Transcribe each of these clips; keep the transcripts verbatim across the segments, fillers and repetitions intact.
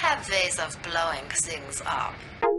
have ways of blowing things up.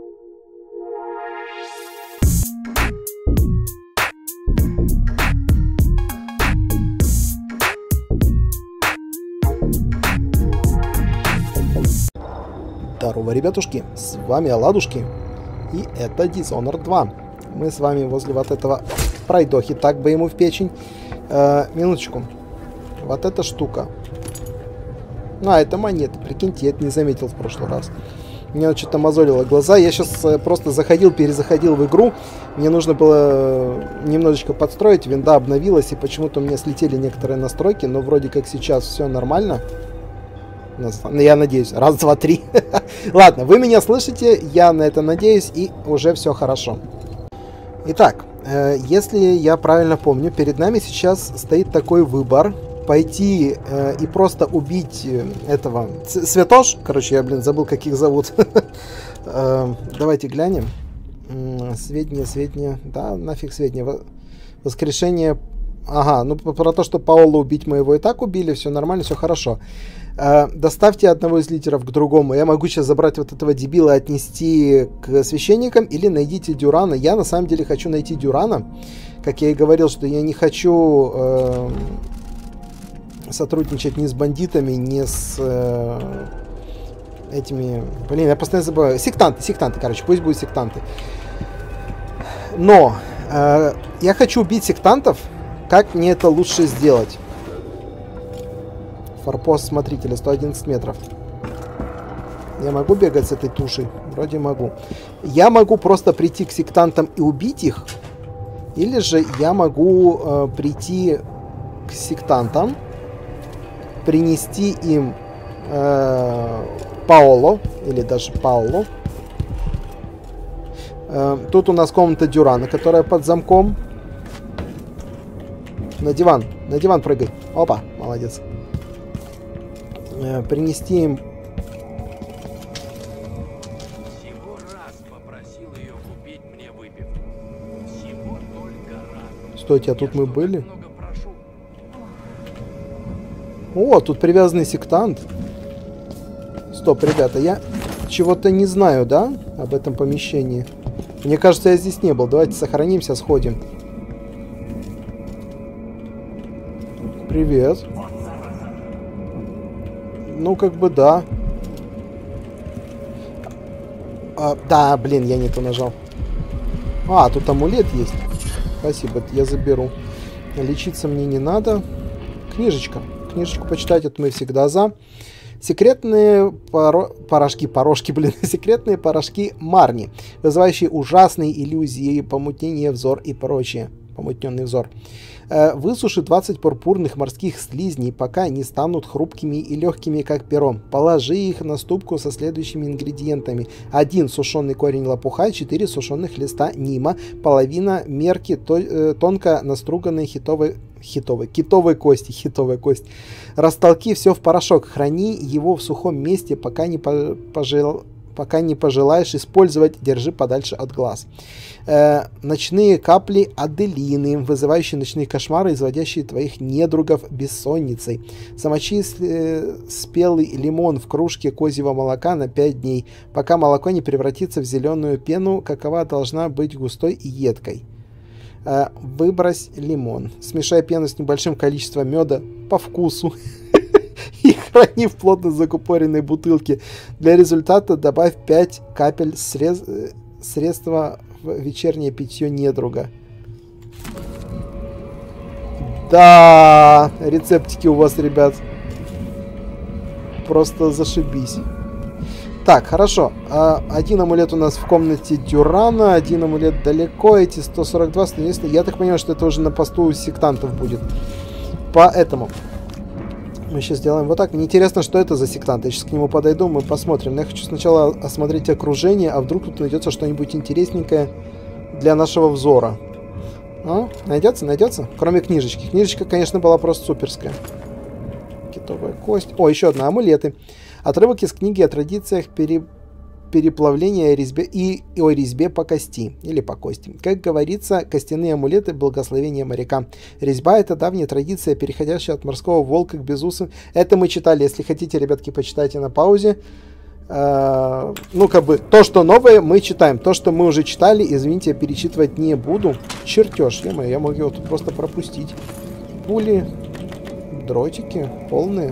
Здорово, ребятушки, с вами Оладушки, и это Dishonored два. Мы с вами возле вот этого пройдохи, так бы ему в печень. Э, минуточку. Вот эта штука. А, это монеты, прикиньте, я это не заметил в прошлый раз. Мне что-то мозолило глаза. Я сейчас э, просто заходил, перезаходил в игру. Мне нужно было немножечко подстроить, винда обновилась, и почему-то у меня слетели некоторые настройки, но вроде как сейчас все нормально. Я надеюсь. Раз, два, три. Ладно, вы меня слышите, я на это надеюсь, и уже все хорошо. Итак, э, если я правильно помню, перед нами сейчас стоит такой выбор. Пойти э, и просто убить э, этого... Ц Святош? Короче, я, блин, забыл, как их зовут. э, давайте глянем. Сведения, сведения. Да, нафиг сведения. Воскрешение... Ага, ну про то, что Паоло убить мы его и так убили, все нормально, все хорошо. Э, доставьте одного из лидеров к другому. Я могу сейчас забрать вот этого дебила и отнести к священникам, или найдите Дюрана. Я на самом деле хочу найти Дюрана. Как я и говорил, что я не хочу э, сотрудничать ни с бандитами, ни с э, этими... Блин, я постоянно забываю. Сектанты, сектанты, короче, пусть будут сектанты. Но э, я хочу убить сектантов. Как мне это лучше сделать? Форпост смотрителя, сто одиннадцать метров. Я могу бегать с этой тушей? Вроде могу. Я могу просто прийти к сектантам и убить их. Или же я могу э, прийти к сектантам, принести им э, Паоло, или даже Паоло. Э, тут у нас комната Дюрана, которая под замком. На диван, на диван прыгай. Опа, молодец. Э, принести им... Всего раз попросил ее купить мне выпивку. Всего только раз. Стойте, а тут мы были? О, тут привязанный сектант. Стоп, ребята, я чего-то не знаю, да? Об этом помещении. Мне кажется, я здесь не был. Давайте сохранимся, сходим. Привет. Ну, как бы да. А, да, блин, я не то нажал. А, тут амулет есть. Спасибо, я заберу. Лечиться мне не надо. Книжечка. Книжечку почитать, это мы всегда за. Секретные поро... порошки, порошки, блин, секретные порошки Марни, вызывающие ужасные иллюзии, помутнение взор и прочее. Помутненный взор. Высуши двадцать пурпурных морских слизней, пока не станут хрупкими и легкими, как перо. Положи их на ступку со следующими ингредиентами. один сушеный корень лопуха, четыре сушеных листа нима, половина мерки то, тонко наструганной хитовой, хитовой, китовой кости, хитовая кость. Растолки все в порошок. Храни его в сухом месте, пока не пожел... Пока не пожелаешь использовать, держи подальше от глаз. Э, ночные капли аделины, вызывающие ночные кошмары, изводящие твоих недругов бессонницей. Замочи э, спелый лимон в кружке козьего молока на пять дней, пока молоко не превратится в зеленую пену, какова должна быть густой и едкой. Э, выбрось лимон. Смешай пену с небольшим количеством меда по вкусу. И храни в плотно закупоренной бутылке. Для результата добавь пять капель срез... средства в вечернее питье недруга. Да, рецептики у вас, ребят. Просто зашибись. Так, хорошо. Один амулет у нас в комнате Дюрана, один амулет далеко, эти сто сорок два, соответственно, я так понимаю, что это уже на посту у сектантов будет. Поэтому... Мы сейчас сделаем вот так. Мне интересно, что это за сектант. Я сейчас к нему подойду, мы посмотрим. Но я хочу сначала осмотреть окружение, а вдруг тут найдется что-нибудь интересненькое для нашего взора. А? Найдется? Найдется? Кроме книжечки. Книжечка, конечно, была просто суперская. Китовая кость. О, еще одна. Амулеты. Отрывок из книги о традициях пере... переплавления резьбе... и... и о резьбе по кости. Или по кости. Как говорится, костяные амулеты — благословение моряка. Резьба — это давняя традиция, переходящая от морского волка к безусым. Это мы читали. Если хотите, ребятки, почитайте на паузе. Э, ну, как бы, то, что новое, мы читаем. То, что мы уже читали, извините, я перечитывать не буду. Чертеж, е-мое, я могу его тут просто пропустить. Пули, дротики полные.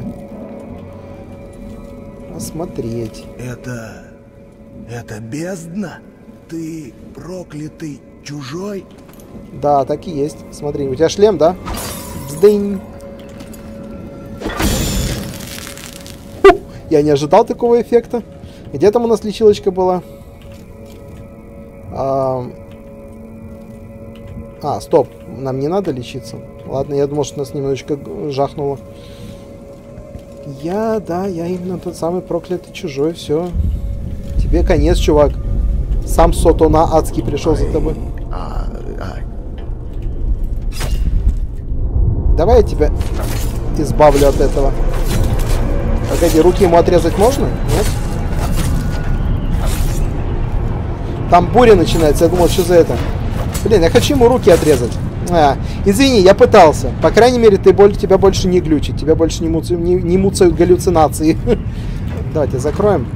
Осмотреть. Это... это бездна? Ты проклятый чужой? Да, так и есть. Смотри, у тебя шлем, да? Бздынь. Фу, я не ожидал такого эффекта. Где там у нас лечилочка была? А, а, стоп. Нам не надо лечиться. Ладно, я думал, что нас немножечко жахнуло. Я, да, я именно тот самый проклятый чужой. Все. Тебе конец, чувак. Сам Сотона адский пришел за тобой. А, а. Давай я тебя избавлю от этого. Погоди, руки ему отрезать можно? Нет? Там буря начинается. Я думал, что за это? Блин, я хочу ему руки отрезать. А, извини, я пытался. По крайней мере, ты боль, тебя больше не глючит. Тебя больше не, муци, не, не муцают галлюцинации. Давайте закроем.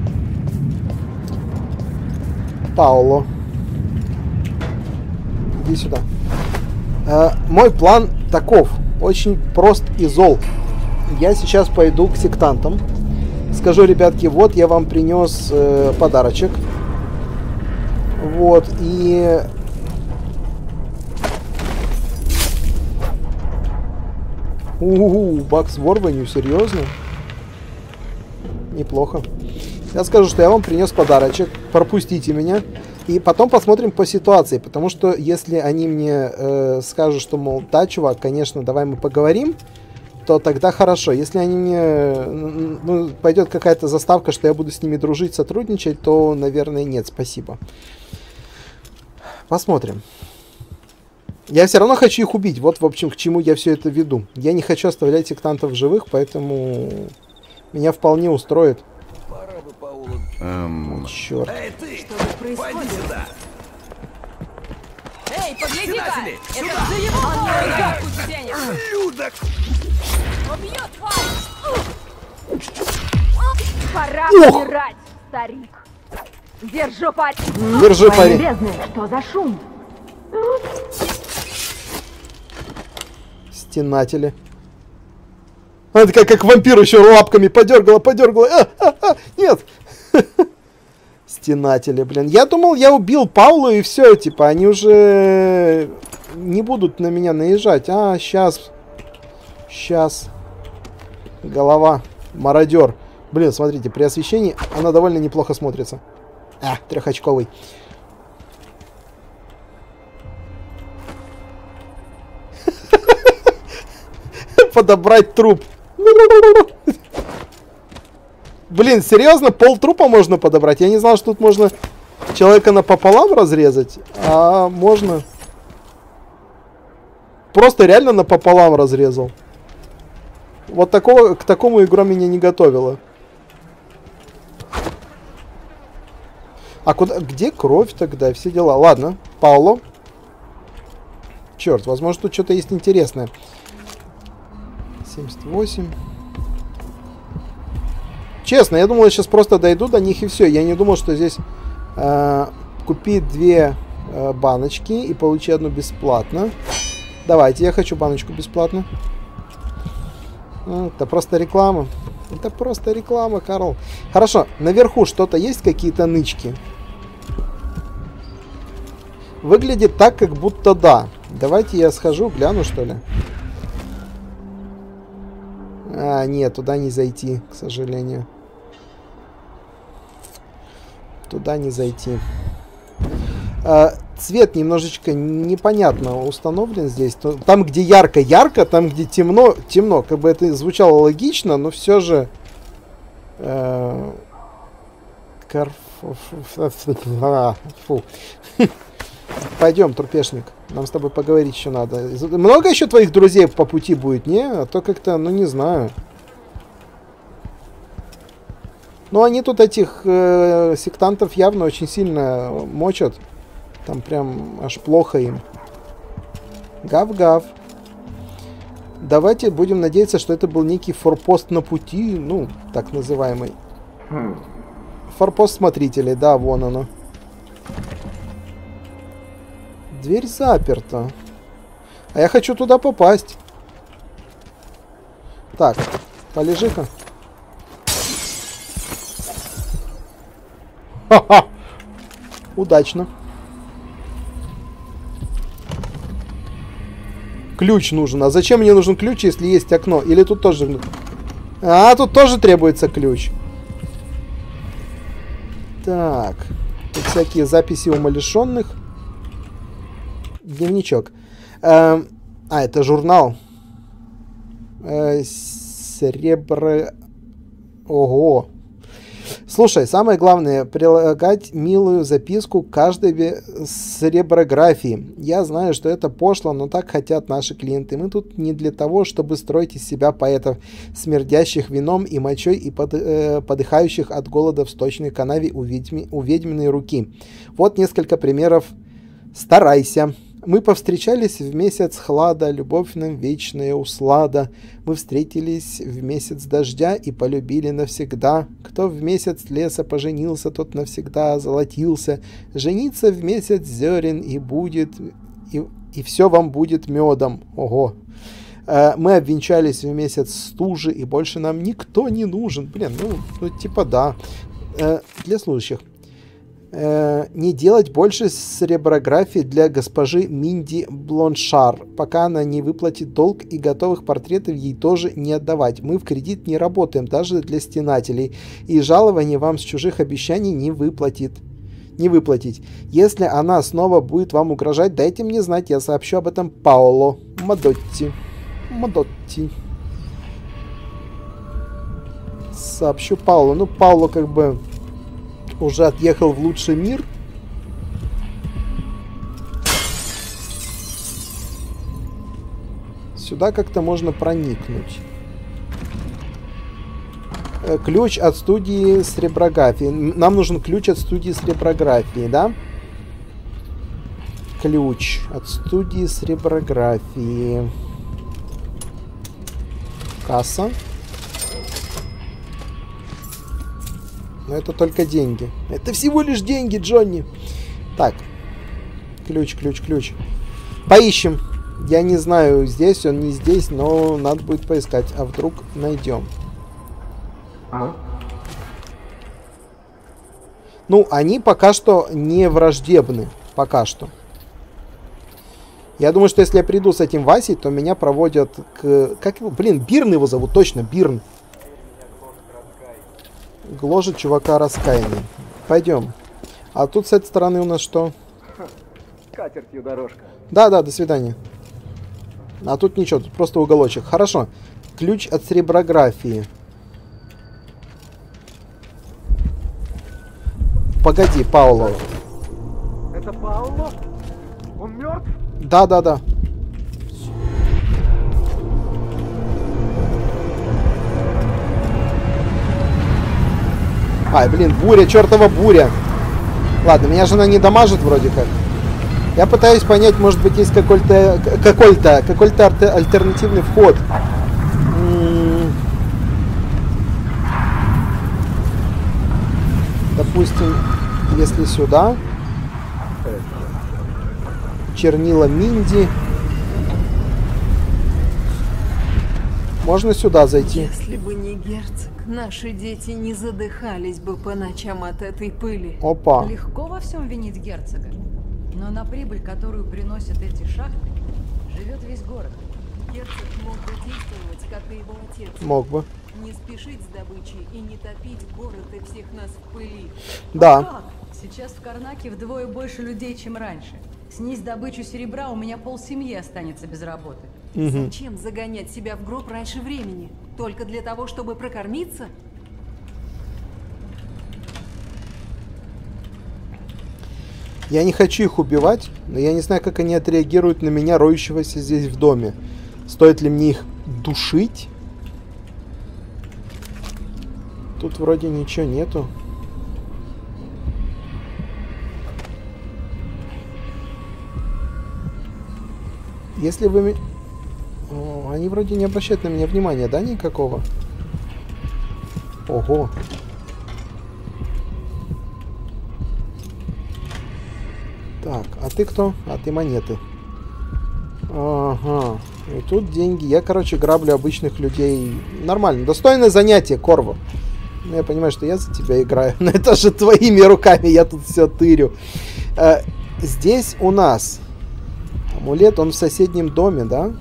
Пауло. Иди сюда. Э, мой план таков. Очень прост и зол. Я сейчас пойду к сектантам. Скажу, ребятки, вот я вам принес э, подарочек. Вот, и... У-у-у, бак с ворванью, серьезно? Неплохо. Я скажу, что я вам принес подарочек. Пропустите меня. И потом посмотрим по ситуации. Потому что если они мне э, скажут, что, мол, да, чувак, конечно, давай мы поговорим, то тогда хорошо. Если они мне... Ну, пойдет какая-то заставка, что я буду с ними дружить, сотрудничать, то, наверное, нет, спасибо. Посмотрим. Я все равно хочу их убить. Вот, в общем, к чему я все это веду. Я не хочу оставлять сектантов живых, поэтому меня вполне устроит. Пора бы Паулу... Эм... Черт. Эй, ты! Что тут происходит? Пойди сюда! Эй, погляди-ка! Стенатели, Это сюда! за его он не кучу денег! Людок! Убьет, тварь! Пора Ох! умирать, старик! Держу парень! Держи, парень. Бездны, что за шум? Стенатели. Она такая, как вампир, еще лапками подергала, подергала. А, а, а, нет. Стенатели, блин. Я думал, я убил Паулу и все, типа, они уже не будут на меня наезжать. А, сейчас. Сейчас. Голова. Мародер. Блин, смотрите, при освещении она довольно неплохо смотрится. А, трехочковый. Подобрать труп. Блин, серьезно? Пол трупа можно подобрать? Я не знал, что тут можно человека напополам разрезать. А можно. Просто реально напополам разрезал. Вот такого, к такому игра меня не готовила. А куда, где кровь тогда? Все дела. Ладно, Пауло. Черт, возможно, тут что-то есть интересное. семьдесят восемь. Честно, я думал, я сейчас просто дойду до них и все. Я не думал, что здесь э, купить две э, баночки и получить одну бесплатно. Давайте, я хочу баночку бесплатно. Это просто реклама. Это просто реклама, Карл. Хорошо, наверху что-то есть, какие-то нычки? Выглядит так, как будто да. Давайте я схожу, гляну, что ли. А, нет, туда не зайти, к сожалению. Туда не зайти. А, цвет немножечко непонятно установлен здесь. Там, где ярко-ярко, там, где темно, темно. Как бы это звучало логично, но все же... Э, карф... Фу. Пойдем, трупешник. Нам с тобой поговорить еще надо. Много еще твоих друзей по пути будет, не? А то как-то, ну не знаю. Ну они тут этих э, сектантов явно очень сильно мочат. Там прям аж плохо им. Гав-гав. Давайте будем надеяться, что это был некий форпост на пути, ну, так называемый. форпост смотрителей, да, вон оно. Дверь заперта. А я хочу туда попасть. Так, полежи-ка. Ха-ха! Удачно. Ключ нужен. А зачем мне нужен ключ, если есть окно? Или тут тоже... А, тут тоже требуется ключ. Так. Тут всякие записи умалишенных. Дневничок. Эм, а, это журнал. Э, серебро... Ого. Слушай, самое главное, прилагать милую записку к каждой серебрографии. Я знаю, что это пошло, но так хотят наши клиенты. Мы тут не для того, чтобы строить из себя поэтов, смердящих вином и мочой и под, э, подыхающих от голода в сточной канаве у, ведьми, у ведьминой руки. Вот несколько примеров. Старайся. Мы повстречались в месяц хлада, любовь нам вечная услада. Мы встретились в месяц дождя и полюбили навсегда. Кто в месяц леса поженился, тот навсегда золотился. Жениться в месяц зерен и будет, и, и все вам будет медом. Ого. Э, мы обвенчались в месяц стужи, и больше нам никто не нужен. Блин, ну, ну типа да. Э, для слушающих. Не делать больше серебрографий для госпожи Минди Блоншар, пока она не выплатит долг, и готовых портретов ей тоже не отдавать. Мы в кредит не работаем, даже для стенателей, и жалование вам с чужих обещаний не выплатит. Не выплатить. Если она снова будет вам угрожать, дайте мне знать, я сообщу об этом Паоло Мадотти. Мадотти. Сообщу Паоло. Ну, Паоло как бы... уже отъехал в лучший мир. Сюда как-то можно проникнуть. Ключ от студии серебрографии. Нам нужен ключ от студии серебрографии, да? Ключ от студии серебрографии. Касса. Но это только деньги. Это всего лишь деньги, Джонни. Так. Ключ, ключ, ключ. Поищем. Я не знаю, здесь он, не здесь, но надо будет поискать. А вдруг найдем. А? Ну, они пока что не враждебны. Пока что. Я думаю, что если я приду с этим Васей, то меня проводят к... Как его? Блин, Бирн его зовут. Точно, Бирн. Гложет чувака раскаянный. Пойдем. А тут с этой стороны у нас что? Скатертью дорожка. Да, да, до свидания. А тут ничего, тут просто уголочек. Хорошо. Ключ от серебрографии. Погоди, Пауло. Это Пауло? Он мертв? Да, да, да. Ай, блин, буря, чертова буря. Ладно, меня жена не дамажит вроде как. Я пытаюсь понять, может быть, есть какой-то какой-то какой-то альтернативный вход. М-м- Допустим, если сюда. Чернила Минди. Можно сюда зайти. Если бы не герцог, наши дети не задыхались бы по ночам от этой пыли. Опа. Легко во всем винить герцога. Но на прибыль, которую приносят эти шахты, живет весь город. Герцог мог бы действовать, как и его отец. Мог бы. Не спешить с добычей и не топить город и всех нас в пыли. Да. А как? Сейчас в Карнаке вдвое больше людей, чем раньше. Снизь добычу серебра, у меня полсемьи останется без работы. Угу. Зачем загонять себя в гроб раньше времени? Только для того, чтобы прокормиться? Я не хочу их убивать, но я не знаю, как они отреагируют на меня, роющегося здесь в доме. Стоит ли мне их душить? Тут вроде ничего нету. Если вы... О, они вроде не обращают на меня внимания, да, никакого? Ого. А ты кто? А ты монеты. Ага. И тут деньги. Я, короче, граблю обычных людей. Нормально. Достойное занятие, Корво. Ну, я понимаю, что я за тебя играю. Но это же твоими руками. Я тут все тырю. А, здесь у нас амулет. Он в соседнем доме, да?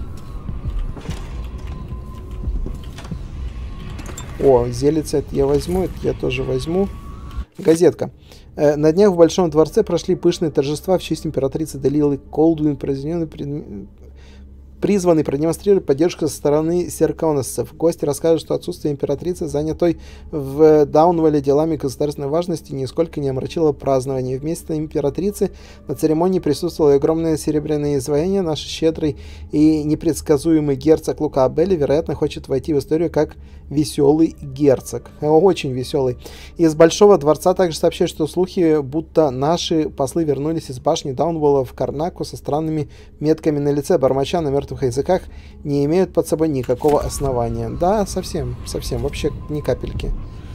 О, зелится, это я возьму. Это я тоже возьму. Газетка. Э, на днях в Большом дворце прошли пышные торжества в честь императрицы Далилы Колдуин, произведенный пред... призванный продемонстрировать поддержку со стороны серконосцев. Гости расскажут, что отсутствие императрицы, занятой в Даунвале делами государственной важности, нисколько не омрачило празднование. Вместо императрицы на церемонии присутствовало огромное серебряное изваяние. Наш щедрый и непредсказуемый герцог Лука Абелли, вероятно, хочет войти в историю как веселый герцог. Очень веселый. Из Большого дворца также сообщают, что слухи, будто наши послы вернулись из башни Даунвалла в Карнаку со странными метками на лице, бормоча на мертвых языках, не имеют под собой никакого основания. Да, совсем, совсем, вообще ни капельки.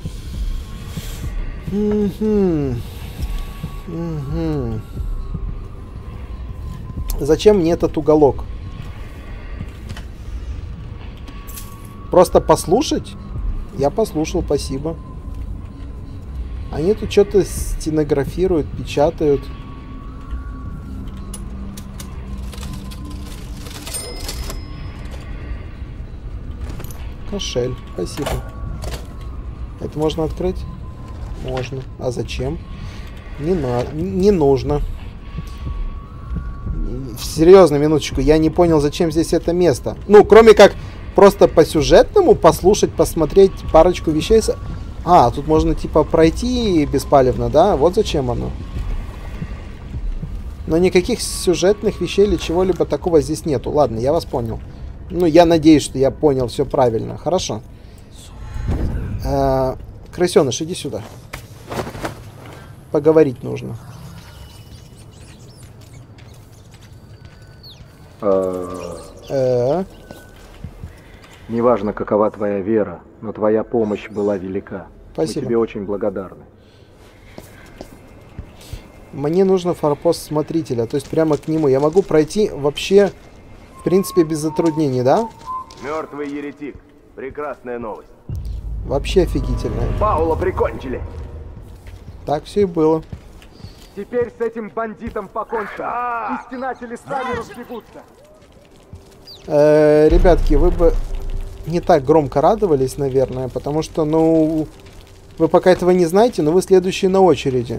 Угу. Угу. Зачем мне этот уголок? Просто послушать? Я послушал, спасибо. Они тут что-то стенографируют, печатают. Кошель, спасибо. Это можно открыть? Можно. А зачем? Не надо, не нужно. Серьезно, минуточку, я не понял, зачем здесь это место. Ну, кроме как просто по сюжетному послушать, посмотреть парочку вещей. А, тут можно типа пройти беспалевно, да? Вот зачем оно. Но никаких сюжетных вещей или чего-либо такого здесь нету. Ладно, я вас понял. Ну, я надеюсь, что я понял все правильно. Хорошо. Э-э, крысеныш, иди сюда. Поговорить нужно. Э-э. Неважно, какова твоя вера, но твоя помощь была велика. Спасибо. Мы тебе очень благодарны. Мне нужно форпост смотрителя, то есть прямо к нему. Я могу пройти вообще, в принципе, без затруднений, да? Мертвый еретик. Прекрасная новость. Вообще офигительная. Паула прикончили. Так все и было. Теперь с этим бандитом покончено. И стенатели сами разбегутся. Э-э, ребятки, вы бы не так громко радовались, наверное, потому что, ну, вы пока этого не знаете, но вы следующие на очереди.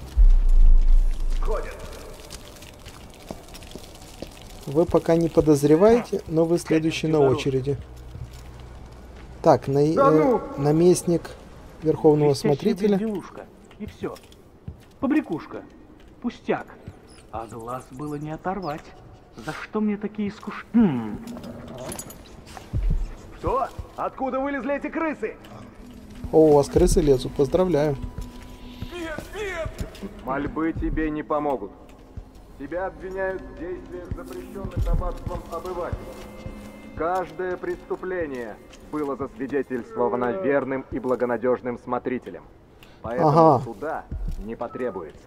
Вы пока не подозреваете, но вы следующий на очереди. Так, на, э, наместник Верховного Смотрителя. И все. Побрякушка. Пустяк. А глаз было не оторвать. За что мне такие скуш... Хм. Что? Откуда вылезли эти крысы? О, у вас крысы лезут, поздравляю. Нет, нет! Мольбы тебе не помогут. Тебя обвиняют в действиях, запрещенных аббатством обывателей. Каждое преступление было засвидетельствовано верным и благонадежным смотрителем. Поэтому ага. суда не потребуется.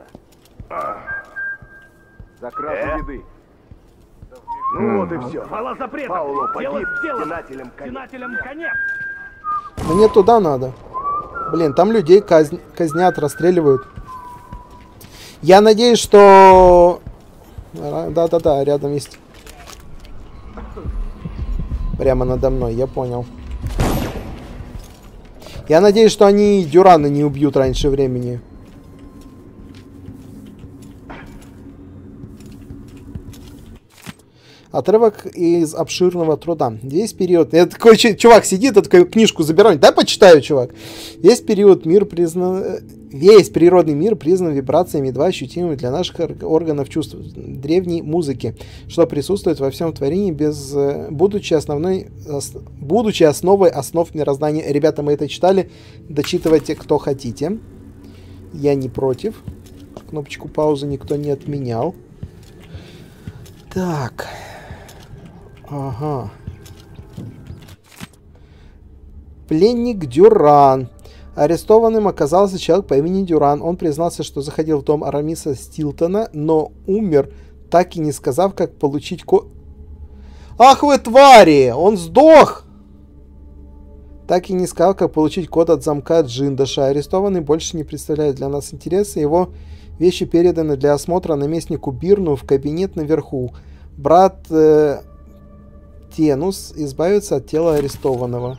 За кражу еды. Ну вот и все. Хвала запрета. Пауло погиб, Дело стенателем конец. Стенателям конец. Мне туда надо. Блин, там людей казн... казнят, расстреливают. Я надеюсь, что... Да-да-да, рядом есть. Прямо надо мной, я понял. Я надеюсь, что они Дюрана не убьют раньше времени. Отрывок из обширного труда. Весь период... Я такой чувак сидит, такой книжку забирает. Дай почитаю, чувак. Весь период мир признан... Весь природный мир признан вибрациями, едва ощутимыми для наших органов чувств древней музыки, что присутствует во всем творении, без... будучи основной... будучи основой основ мироздания. Ребята, мы это читали. Дочитывайте, кто хотите. Я не против. Кнопочку паузы никто не отменял. Так... Ага. Пленник Дюран. Арестованным оказался человек по имени Дюран. Он признался, что заходил в дом Арамиса Стилтона, но умер, так и не сказав, как получить ко... Ах вы твари! Он сдох! Так и не сказал, как получить код от замка Джиндаша. Арестованный больше не представляет для нас интереса. Его вещи переданы для осмотра наместнику Бирну в кабинет наверху. Брат э, Тенус избавится от тела арестованного.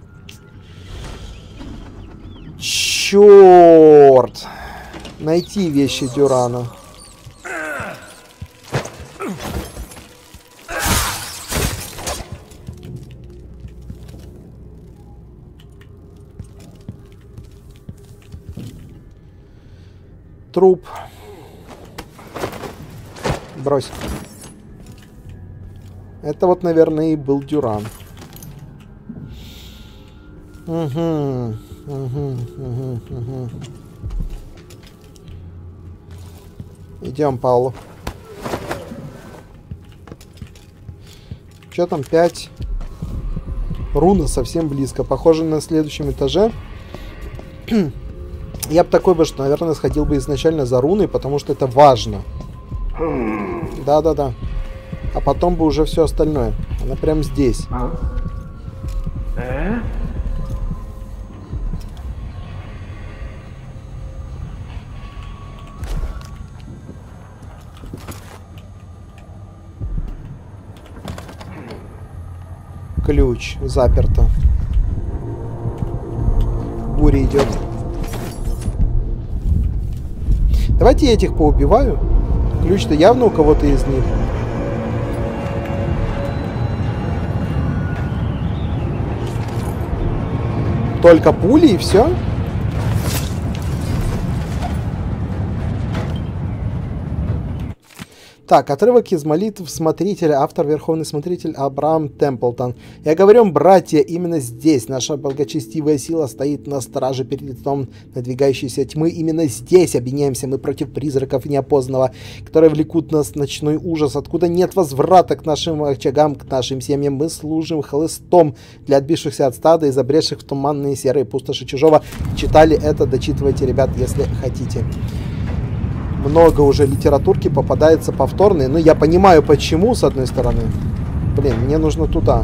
Черт! Найти вещи Дюрана. Труп. Брось. Это вот, наверное, и был Дюран. Угу. Угу, угу, угу. Идем, Пауло. Что там? пять. Руна совсем близко. Похоже, на следующем этаже. Я бы такой бы, что, наверное, сходил бы изначально за руной, потому что это важно. Да-да-да. А потом бы уже все остальное. Она прям здесь. А? Э? Ключ. Заперто. Буря идет. Давайте я этих поубиваю. Ключ-то явно у кого-то из них. Только пули и все? Так, отрывок из молитв Смотрителя, автор Верховный Смотритель Абрaham Темплтон. Я говорю, братья, именно здесь наша благочестивая сила стоит на страже перед лицом надвигающейся тьмы. Именно здесь объединяемся мы против призраков неопознанного, которые влекут нас в ночной ужас, откуда нет возврата к нашим очагам, к нашим семьям. Мы служим хлыстом для отбившихся от стада и забредших в туманные серые пустоши чужого. Читали это, дочитывайте, ребят, если хотите. Много уже литературки попадается повторные. Но я понимаю, почему, с одной стороны. Блин, мне нужно туда.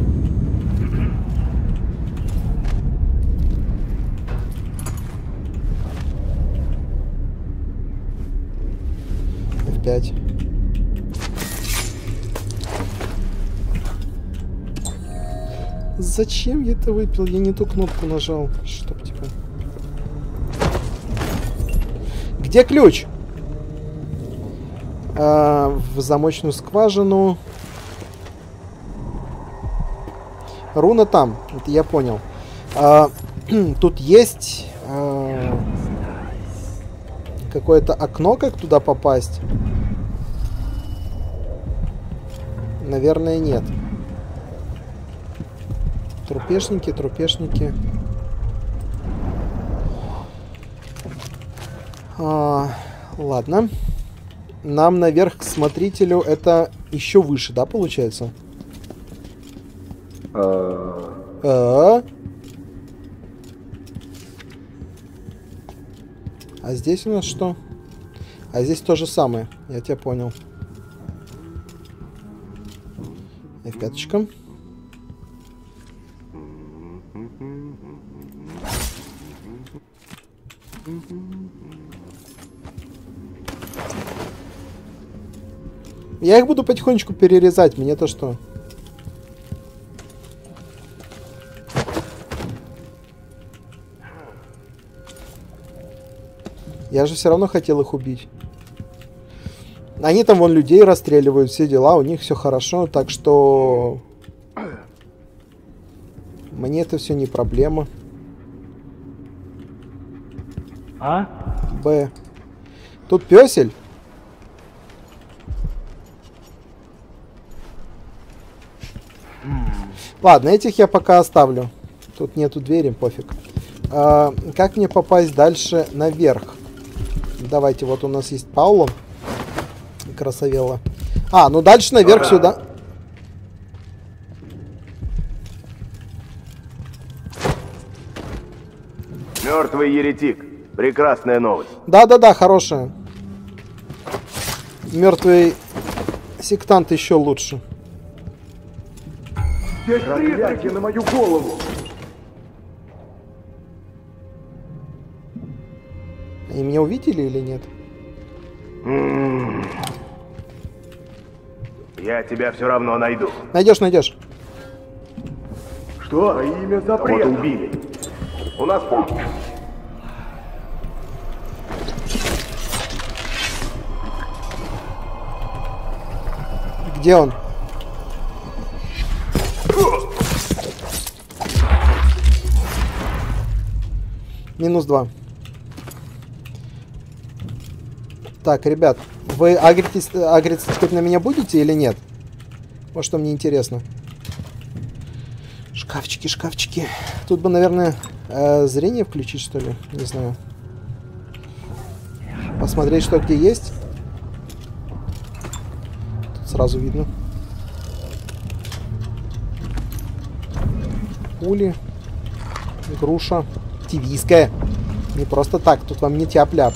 эф пять. Зачем я это выпил? Я не ту кнопку нажал. Чтоб типа... Где ключ? А, в замочную скважину. Руна там. Это я понял. А, тут есть а, какое-то окно, как туда попасть? Наверное, нет. Трупешники, трупешники. А, ладно. Нам наверх к смотрителю это еще выше, да, получается? А, а здесь у нас что? А здесь то же самое. Я тебя понял. эф пять. Я их буду потихонечку перерезать. Мне-то что? Я же все равно хотел их убить. Они там вон людей расстреливают, все дела, у них все хорошо, так что... Мне это все не проблема. А? Б. Тут пёсель. Ладно, этих я пока оставлю. Тут нету двери, пофиг. А, как мне попасть дальше наверх? Давайте, вот у нас есть Пауло. Красавелла. А, ну дальше наверх а сюда. Мертвый еретик. Прекрасная новость. Да-да-да, хорошая. Мертвый сектант еще лучше. Проклятие на мою голову! И меня увидели или нет? М-м-м. Я тебя все равно найду. Найдешь, найдешь. Что? Имя запрета. Вот убили. У нас помощь. Где он? Минус два. Так, ребят, вы агритесь, агриться теперь на меня будете или нет? Вот что мне интересно. Шкафчики, шкафчики. Тут бы, наверное, э, зрение включить, что ли? Не знаю. Посмотреть, что где есть. Тут сразу видно. Пули. Груша. Тивийская. Не просто так. Тут вам не тяп-ляп.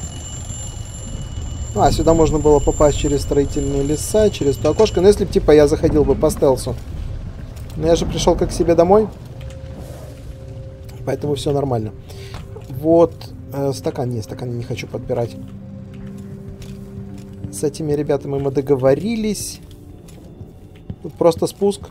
А, сюда можно было попасть через строительные леса, через то окошко. Но если бы, типа, я заходил бы по стелсу. Но я же пришел как к себе домой. Поэтому все нормально. Вот. Э, стакан. Нет, стакан я не хочу подбирать. С этими ребятами мы договорились. Тут просто спуск.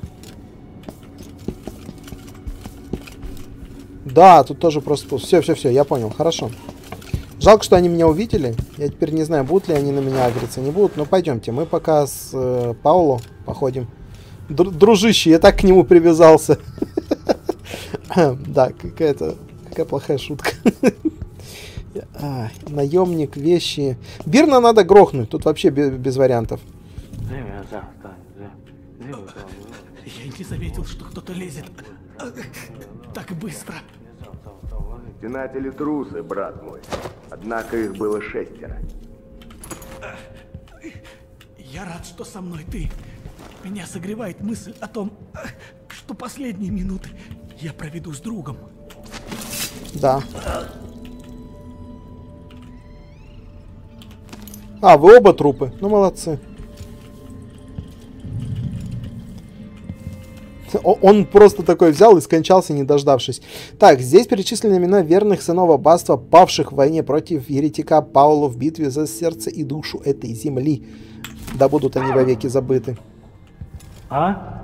Да, тут тоже просто спуск. Все, все, все, я понял. Хорошо. Жалко, что они меня увидели. Я теперь не знаю, будут ли они на меня агриться, не будут. Но пойдемте, мы пока с э, Пауло походим. Дру дружище, я так к нему привязался. Да, какая-то какая плохая шутка. Наемник, вещи. Бирна надо грохнуть, тут вообще без вариантов. Я не заметил, что кто-то лезет так быстро. Стенатели трусы, брат мой. Однако их было шестеро. Я рад, что со мной ты. Меня согревает мысль о том, что последние минуты я проведу с другом. Да. А, вы оба трупы. Ну, молодцы. Он просто такой взял и скончался, не дождавшись. Так, здесь перечислены имена верных сынов аббатства, павших в войне против еретика Паула в битве за сердце и душу этой земли. Да будут они вовеки забыты. А?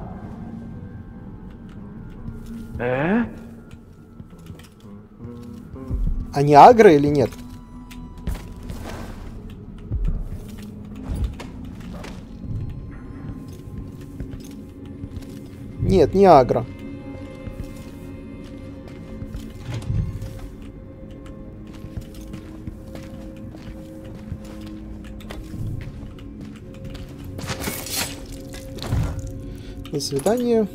Э? Они агро или нет? Нет, не агро. До свидания.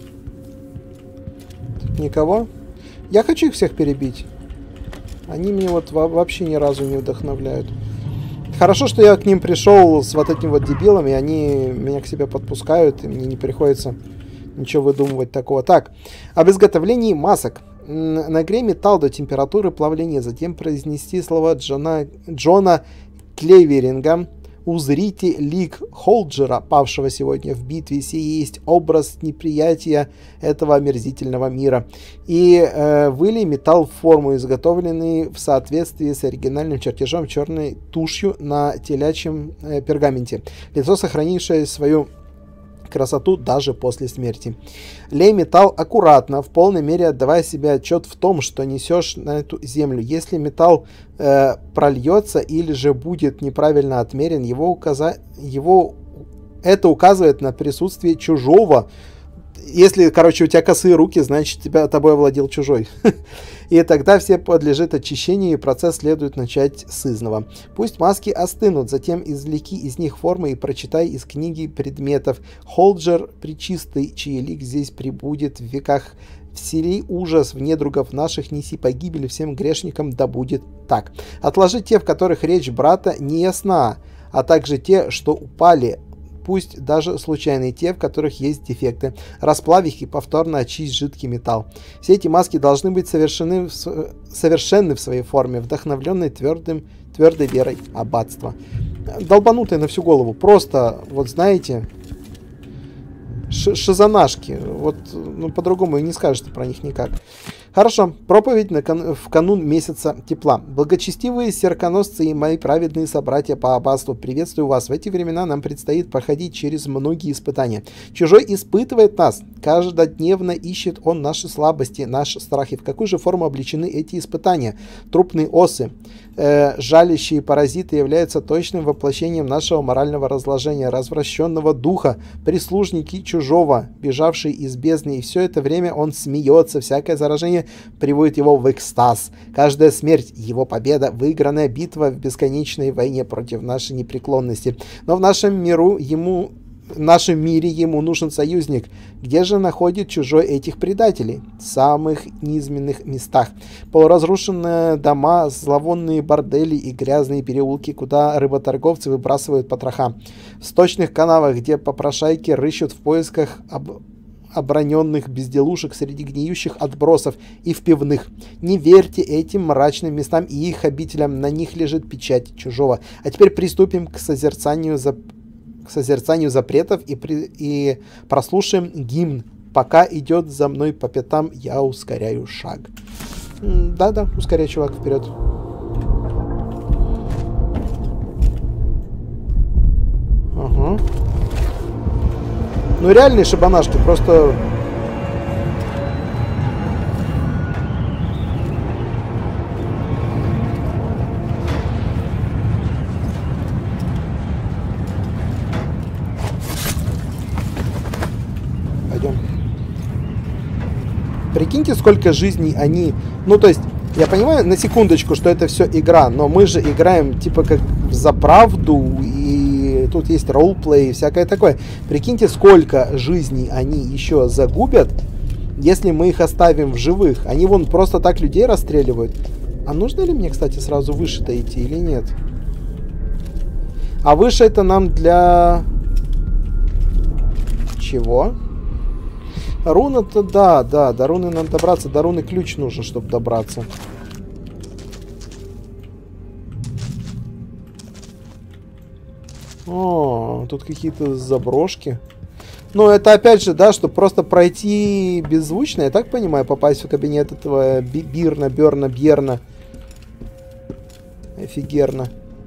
Тут никого. Я хочу их всех перебить. Они меня вот вообще ни разу не вдохновляют. Хорошо, что я к ним пришел с вот этим вот дебилом, и они меня к себе подпускают, и мне не приходится ничего выдумывать такого. Так, об изготовлении масок. Нагрей металл до температуры плавления, затем произнести слова Джона, Джона Клеверинга. Узрите лик Холджера, павшего сегодня в битве. Сей есть образ неприятия этого омерзительного мира. И э, вылей металл в форму, изготовленный в соответствии с оригинальным чертежом черной тушью на телячьем э, пергаменте. Лицо, сохранившее свою красоту даже после смерти. Лей металл аккуратно, в полной мере отдавая себе отчет в том, что несешь на эту землю. Если металл э, прольется или же будет неправильно отмерен, его, указа... его это указывает на присутствие чужого. Если, короче, у тебя косые руки, значит, тебя тобой овладел чужой. И тогда все подлежит очищению, и процесс следует начать с изного. Пусть маски остынут, затем извлеки из них формы и прочитай из книги предметов. Холджер пречистый, чей лик здесь прибудет в веках. Всели ужас в недругов наших, неси погибель всем грешникам, да будет так. Отложи те, в которых речь брата не ясна, а также те, что упали. пусть даже случайные, те, в которых есть дефекты. Расплавь их и повторно очисть жидкий металл. Все эти маски должны быть совершены в, совершенны в своей форме, вдохновленной твердым, твердой верой аббатства. Долбанутые на всю голову. Просто, вот знаете, шизанашки. Вот, ну, по-другому и не скажете про них никак. Хорошо. Проповедь на кан в канун месяца тепла. Благочестивые серконосцы и мои праведные собратья по аббатству, приветствую вас. В эти времена нам предстоит проходить через многие испытания. Чужой испытывает нас. Каждодневно ищет он наши слабости, наши страхи. В какую же форму облечены эти испытания? Трупные осы, э, жалящие паразиты являются точным воплощением нашего морального разложения, развращенного духа, прислужники чужого, бежавшие из бездны. И все это время он смеется. Всякое заражение приводит его в экстаз. Каждая смерть — его победа, выигранная битва в бесконечной войне против нашей непреклонности. Но в нашем миру ему, в нашем мире ему нужен союзник. Где же находит чужой этих предателей? В самых низменных местах. Полуразрушенные дома, зловонные бордели и грязные переулки, куда рыботорговцы выбрасывают потроха. В сточных канавах, где попрошайки рыщут в поисках об... оброненных безделушек среди гниющих отбросов, и в пивных. Не верьте этим мрачным местам и их обителям, на них лежит печать чужого. А теперь приступим к созерцанию, зап... к созерцанию запретов и, при... и прослушаем гимн. Пока идет за мной по пятам, я ускоряю шаг. Да-да, ускоряй, чувак, вперед. Ага. Ну, реальные шибанашки, просто... Пойдем. Прикиньте, сколько жизней они... Ну, то есть, я понимаю, на секундочку, что это все игра, но мы же играем, типа, как за правду, и тут есть ролплей и всякое такое. Прикиньте, сколько жизней они еще загубят, если мы их оставим в живых. Они вон просто так людей расстреливают. А нужно ли мне, кстати, сразу выше-то идти или нет? А выше это нам для... Чего? Руна-то, да, да, до руны нам добраться. До руны ключ нужен, чтобы добраться. О, тут какие-то заброшки. Ну, это опять же, да, чтобы просто пройти беззвучно, я так понимаю, попасть в кабинет этого Бирна, Берна, Бьерна. Офигерно.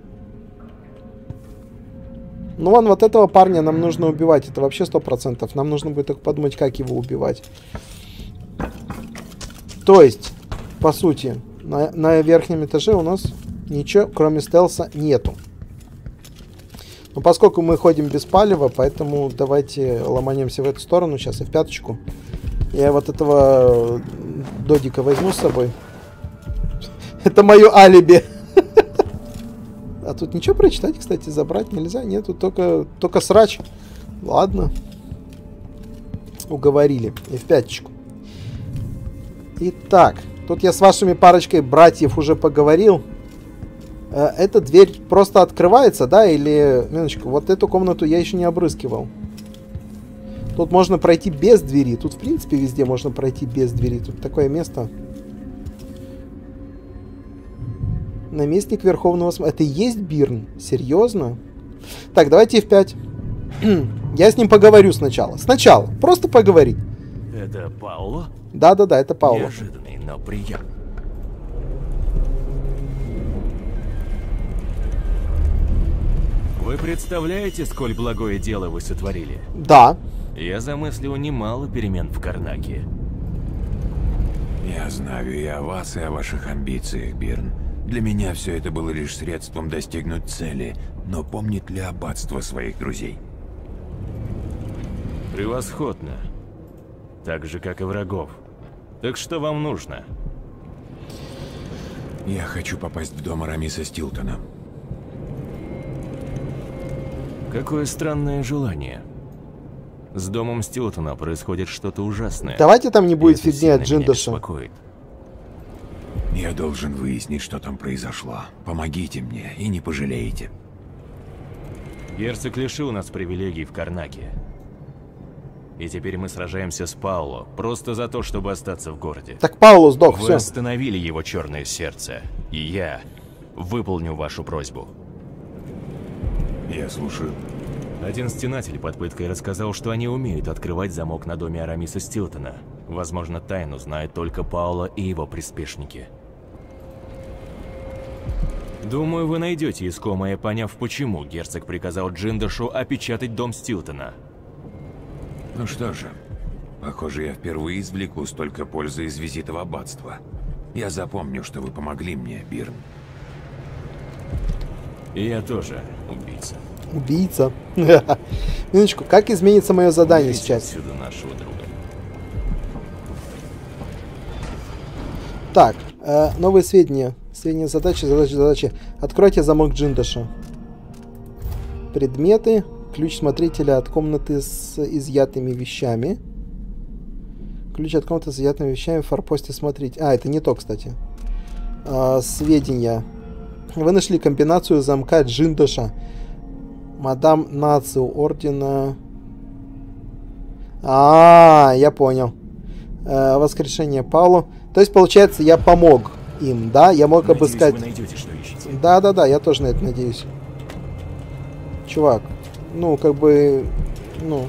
Ну, вон, вот этого парня нам нужно убивать. Это вообще сто процентов. Нам нужно будет только подумать, как его убивать. То есть, по сути, на, на верхнем этаже у нас ничего, кроме стелса, нету. Но поскольку мы ходим без палева, поэтому давайте ломанемся в эту сторону. Сейчас и в пяточку. Я вот этого додика возьму с собой. Это мое алиби. А тут ничего прочитать, кстати, забрать нельзя. Нет, тут только, только срач. Ладно. Уговорили. И в пяточку. Итак, тут я с вашими парочкой братьев уже поговорил. Эта дверь просто открывается, да? Или... Минуточку, вот эту комнату я еще не обрызгивал. Тут можно пройти без двери. Тут, в принципе, везде можно пройти без двери. Тут такое место. Наместник Верховного... Это и есть Бирн? Серьезно? Так, давайте эф пять. Я с ним поговорю сначала. Сначала. Просто поговорить. Это Пауло? Да-да-да, это Пауло. Неожиданный, но приятный. Вы представляете, сколь благое дело вы сотворили? Да. Я замыслил немало перемен в Карнаке. Я знаю и о вас, и о ваших амбициях, Бирн. Для меня все это было лишь средством достигнуть цели, но помнит ли аббатство своих друзей? Превосходно. Так же, как и врагов. Так что вам нужно? Я хочу попасть в дом Арамиса Стилтона. Какое странное желание. С домом Стилтона происходит что-то ужасное. Давайте там не будет фигни от Джиндоша. Я должен выяснить, что там произошло. Помогите мне и не пожалеете. Герцог лишил нас привилегий в Карнаке. И теперь мы сражаемся с Пауло, просто за то, чтобы остаться в городе. Так Пауло сдох, Вы все. остановили его черное сердце, и я выполню вашу просьбу. Я слушаю. Один стенатель под пыткой рассказал, что они умеют открывать замок на доме Арамиса Стилтона. Возможно, тайну знают только Пауло и его приспешники. Думаю, вы найдете искомое, поняв, почему герцог приказал Джиндашу опечатать дом Стилтона. Ну что же, похоже, я впервые извлеку столько пользы из визита в аббатство. Я запомню, что вы помогли мне, Бирн. И я тоже убийца. Убийца. Минуточку, как изменится мое задание Убейте сейчас? отсюда нашего друга. Так, э, новые сведения. Сведения задачи, задачи, задачи. Откройте замок Джиндаша. Предметы. Ключ смотрителя от комнаты с изъятыми вещами. Ключ от комнаты с изъятыми вещами в форпосте смотреть. А, это не то, кстати. А, сведения. Вы нашли комбинацию замка Джиндаша. Мадам Нацию ордена. А, я понял. Э, воскрешение Пауло. То есть, получается, я помог им, да? Я мог Надеюсь, обыскать. вы найдете, что ищете. Да, да, да, я тоже на это надеюсь. Чувак. Ну, как бы, ну,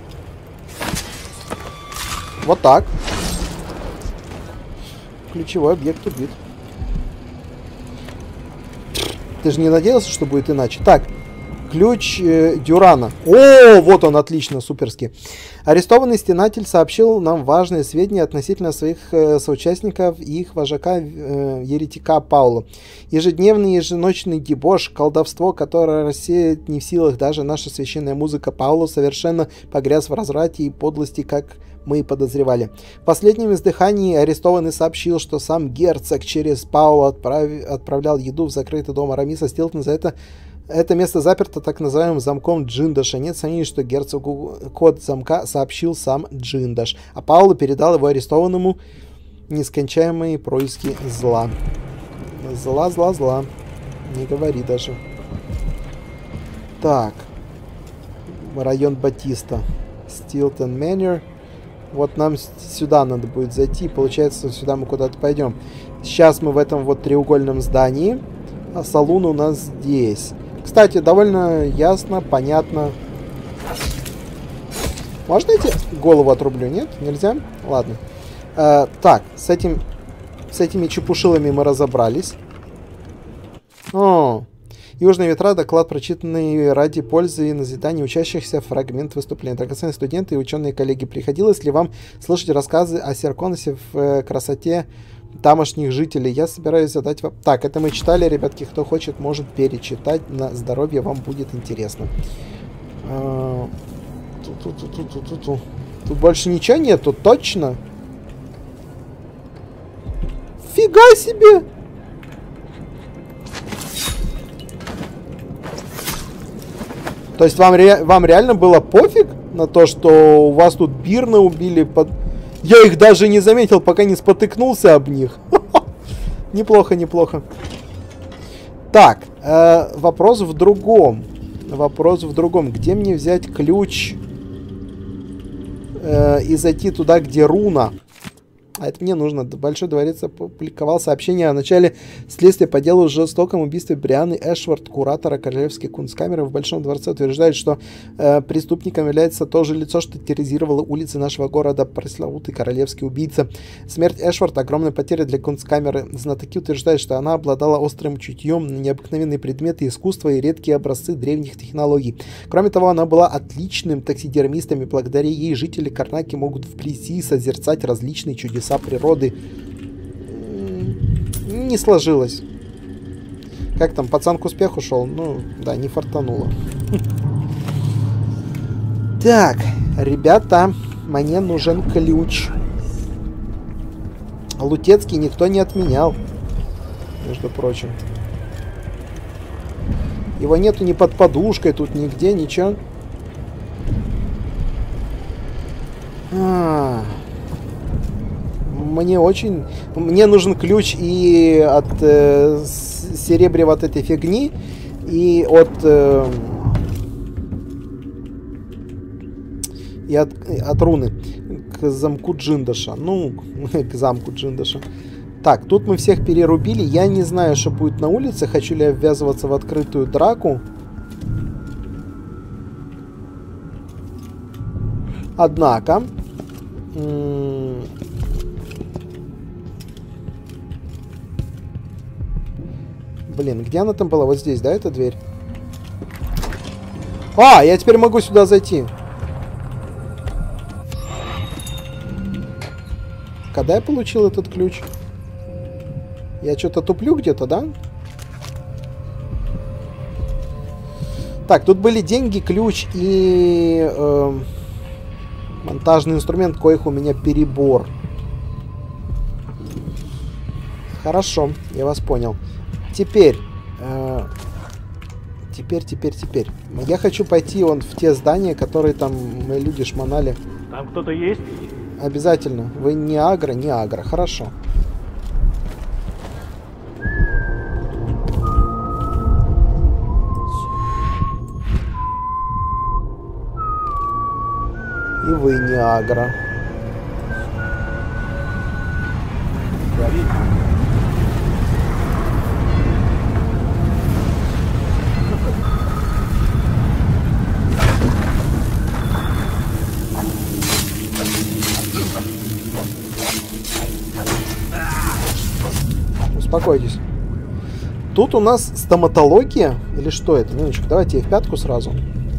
вот так. Ключевой объект убит. Ты же не надеялся, что будет иначе? Так, ключ э, Дюрана. О, вот он, отлично, суперски. Арестованный стенатель сообщил нам важные сведения относительно своих э, соучастников и их вожака э, еретика Паула. Ежедневный еженочный дебош, колдовство, которое рассеет не в силах даже наша священная музыка Паула, совершенно погряз в разврате и подлости, как мы и подозревали. В последнем издыхании арестованный сообщил, что сам герцог через Паула отправ... отправлял еду в закрытый дом Арамиса Стилтона. За это Это место заперто так называемым замком Джиндаша. Нет сомнений, что герцогу код замка сообщил сам Джиндаш, а Пауло передал его арестованному нескончаемые происки зла. Зла, зла, зла. Не говори даже. Так. Район Батиста. Стилтон Мэннер. Вот нам сюда надо будет зайти. Получается, сюда мы куда-то пойдем. Сейчас мы в этом вот треугольном здании. А салон у нас здесь. Кстати, довольно ясно, понятно. Можно эти голову отрублю? Нет? Нельзя? Ладно. Э, так, с этим, с этими чепушилами мы разобрались. О, Южные ветра, доклад, прочитанный ради пользы и назидания учащихся, фрагмент выступления. Драгоценные студенты и ученые коллеги, приходилось ли вам слышать рассказы о Серконосе в э, красоте тамошних жителей? Я собираюсь задать вам... Так, это мы читали, ребятки. Кто хочет, может перечитать. На здоровье, вам будет интересно. А... Тут больше ничего нету, точно? Фига себе! То есть вам, ре... вам реально было пофиг на то, что у вас тут Бирна убили под... Я их даже не заметил, пока не спотыкнулся об них. Неплохо, неплохо. Так, э, вопрос в другом. Вопрос в другом. Где мне взять ключ э, и зайти туда, где руна? А это мне нужно. Большой дворец опубликовал сообщение о начале следствия по делу о жестоком убийстве Брианы Эшвард, куратора Королевской кунсткамеры в Большом дворце. Утверждает, что э, преступником является то же лицо, что терроризировало улицы нашего города, пресловутый королевский убийца. Смерть Эшвард — огромная потеря для кунсткамеры. Знатоки утверждают, что она обладала острым чутьем на необыкновенные предметы искусства и редкие образцы древних технологий. Кроме того, она была отличным таксидермистом, и благодаря ей жители Карнаки могут вблизи созерцать различные чудеса природы. Не сложилось. Как там, пацан к успеху шел? Ну, да, не фартануло. Так, ребята, мне нужен ключ. Лутецкий никто не отменял, между прочим. Его нету ни под подушкой, тут нигде, ничего. А-а-а. Мне очень... Мне нужен ключ и от э, серебря вот этой фигни, и от... Э, И от, от руны к замку Джиндаша. Ну, к замку Джиндаша. Так, тут мы всех перерубили. Я не знаю, что будет на улице. Хочу ли я ввязываться в открытую драку. Однако... Блин, где она там была? Вот здесь, да, эта дверь? А, я теперь могу сюда зайти. Когда я получил этот ключ? Я что-то туплю где-то, да? Так, тут были деньги, ключ и э, монтажный инструмент, коих у меня перебор. Хорошо, я вас понял. Теперь, э, теперь, теперь, теперь. Я хочу пойти вон в те здания, которые там мои люди шмонали. Там кто-то есть? Обязательно. Вы не агро, не агро. Хорошо. И вы не агро. Успокойтесь. Тут у нас стоматология. Или что это? Минуточку, давайте эф пять сразу.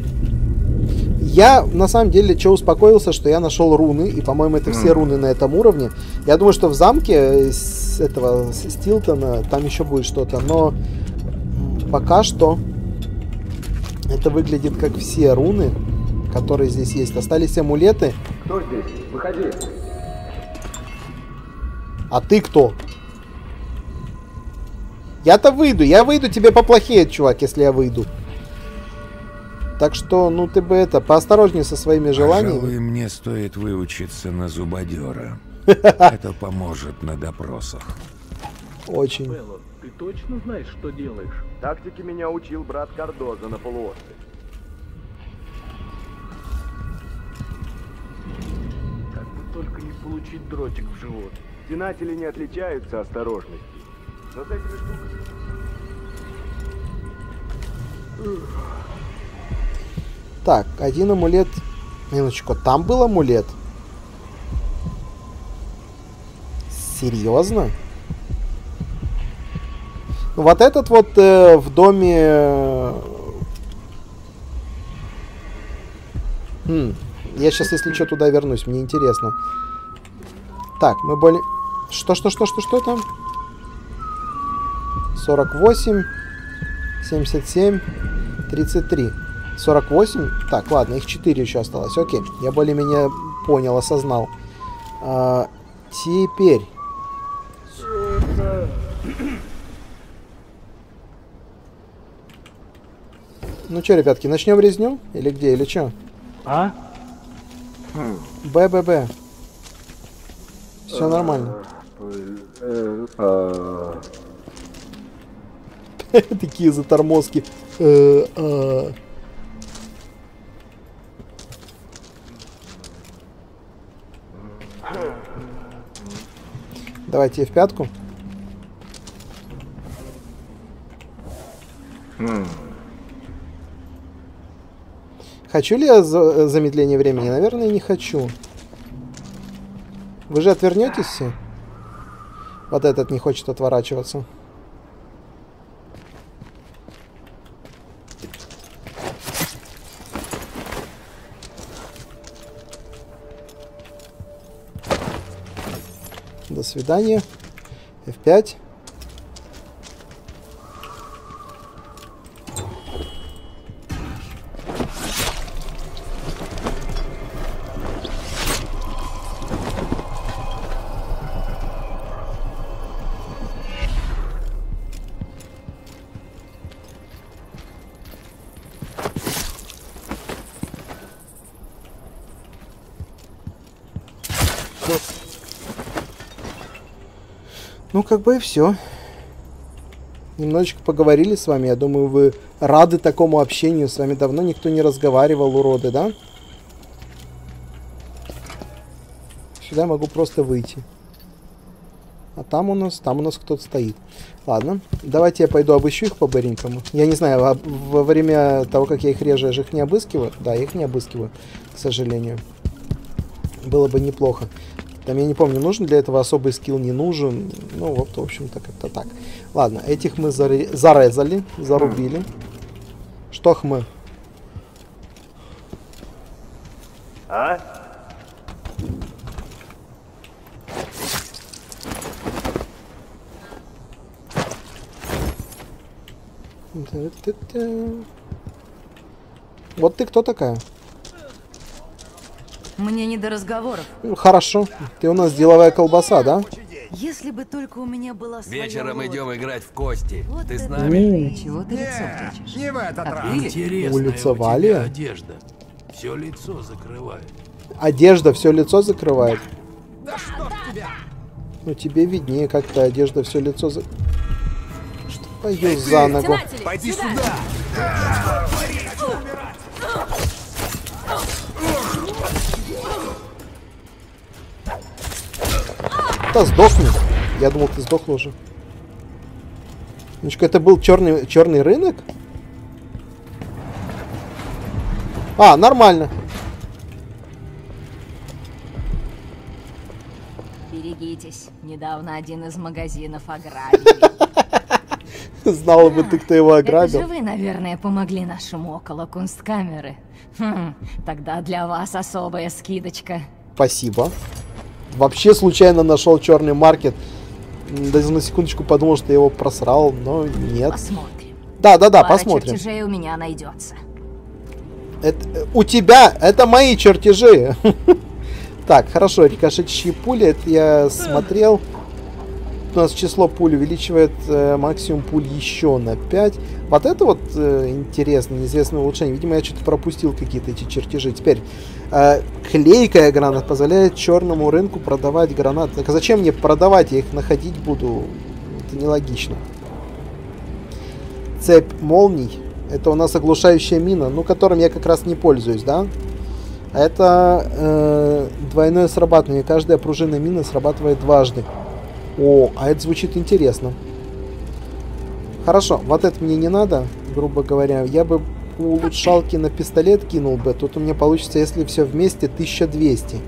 Я, на самом деле, что успокоился, что я нашел руны. И, по-моему, это все руны на этом уровне. Я думаю, что в замке с этого с Стилтона там еще будет что-то. Но пока что это выглядит как все руны, которые здесь есть. Остались амулеты. Кто здесь? Выходи. А ты кто? Я-то выйду. Я выйду, тебе поплохеет, чувак, если я выйду. Так что, ну, ты бы это, поосторожнее со своими желаниями. Пожалуй, мне стоит выучиться на зубодера. Это поможет на допросах. Очень. Белло, ты точно знаешь, что делаешь? Тактике меня учил брат Кардоза на полуострове. Как бы только не получить дротик в живот. Стенатели не отличаются осторожностью. Но с этими штуками... Так, один амулет. Минуточку, там был амулет? Серьезно? Ну, вот этот вот э, в доме... Хм. Я сейчас, если что, туда вернусь. Мне интересно. Так, мы более... Что, что, что, что, что там? сорок восемь, семьдесят семь, тридцать три. сорок восемь. Так, ладно, их четыре еще осталось. Окей, я более-менее понял, осознал. А, теперь... Ну что, ребятки, начнем резню? Или где, или что? А? Б-Б-Б. Все нормально. Такие затормозки. Давайте эф пять. Хочу ли я за замедление времени? Наверное, не хочу. Вы же отвернетесь все? Вот этот не хочет отворачиваться. До свидания. эф пять. Ну, как бы и все. Немножечко поговорили с вами. Я думаю, вы рады такому общению. С вами давно никто не разговаривал, уроды, да? Тогда я могу просто выйти. А там у нас, там у нас кто-то стоит. Ладно, давайте я пойду обыщу их по-быренькому. Я не знаю, а во время того, как я их режу, я же их не обыскиваю. Да, я их не обыскиваю, к сожалению. Было бы неплохо. Там, я не помню, нужен для этого особый скилл, не нужен. Ну, вот, в общем-то, как-то так. Ладно, этих мы заре зарезали, зарубили. Что хмы? А? Вот ты кто такая? Мне не до разговоров. Ну, хорошо. Ты у нас деловая колбаса, да? Если бы только у меня была своя Вечером лодка. идем играть в кости. Вот Ты с это нами? Чего ты лицо прячешь? Не в этот раз. Интересная Улица у тебя Валия? одежда. Все лицо закрывает. Одежда все лицо закрывает. Да что ж тебя? Ну тебе виднее, как-то одежда все лицо за... Что поешь за ногу? Пойди сюда! Да сдохни. Я думал, ты сдохла уже. Ничка, это был черный, черный рынок? А, нормально. Берегитесь. Недавно один из магазинов ограбили. Знала бы ты, кто его Это ограбил. же вы, наверное, помогли нашему около кунсткамеры. Хм, тогда для вас особая скидочка. Спасибо. Вообще случайно нашел черный маркет. Даже на секундочку подумал, что я его просрал, но нет. Посмотрим. Да, да, да, Пара посмотрим. чертежей у меня найдется. Это, у тебя, это мои чертежи. Так, хорошо, рикошетящие пули, это я смотрел. У нас число пуль увеличивает э, максимум пуль еще на пять. Вот это вот э, интересно, неизвестное улучшение. Видимо, я что-то пропустил какие-то эти чертежи. Теперь, э, клейкая граната позволяет черному рынку продавать гранаты. Так а зачем мне продавать? Я их находить буду. Это нелогично. Цепь молний. Это у нас оглушающая мина, ну, которым я как раз не пользуюсь, да? Это э, двойное срабатывание. Каждая пружинная мина срабатывает дважды. О, а это звучит интересно. Хорошо, вот это мне не надо, грубо говоря. Я бы улучшалки на пистолет кинул бы. Тут у меня получится, если все вместе, тысяча двести.